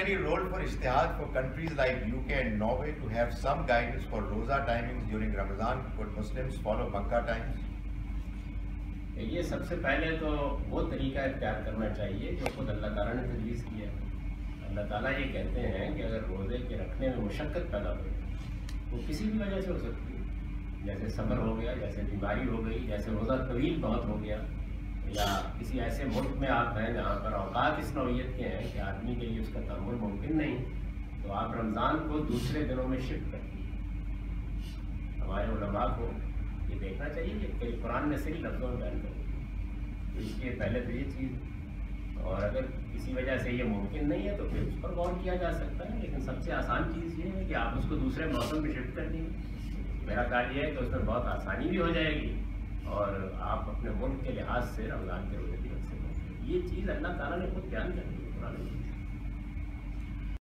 any role for ijtihad for countries like UK and Norway to have some guidance for roza timings during Ramadan? Could Muslims follow Makkah times? یہ سب سے پہلے تو وہ طریقہ اختیار کرنا چاہیے جو خود اللہ تعالیٰ نے تجویز کیا ہے۔ اللہ تعالیٰ یہ کہتے ہیں کہ اگر روزے کے رکھنے میں مشقت پیدا ہو وہ کسی بھی وجہ سے ہو سکتی ہے، جیسے سفر ہو گیا، جیسے بیماری ہو گئی، جیسے روزہ طویل بہت ہو گیا، یا کسی ایسے ملک میں آپ ہیں جہاں پر اوقات اس نوعیت کے ہیں کہ آدمی کے لیے اس کا تحمل ممکن نہیں، تو آپ رمضان کو دوسرے دنوں میں شفٹ کر دیجیے۔ ہمارے علماء کو یہ دیکھنا چاہیے کہ قرآن نے صحیح لفظوں میں بیان کر دیا، تو اس لیے پہلے تو یہ چیز، اور اگر کسی وجہ سے یہ ممکن نہیں ہے تو پھر اس پر غور کیا جا سکتا ہے، لیکن سب سے آسان چیز یہ ہے کہ آپ اس کو دوسرے موسم میں شفٹ کر دیں۔ میرا خیال یہ ہے کہ اس میں بہت آسانی بھی ہو جائے گی اور آپ اپنے ملک کے لحاظ سے رمضان کے روزے بھی رکھ سکتے ہیں۔ یہ چیز اللہ تعالیٰ نے خود بیان کر دی ہے قرآن میں۔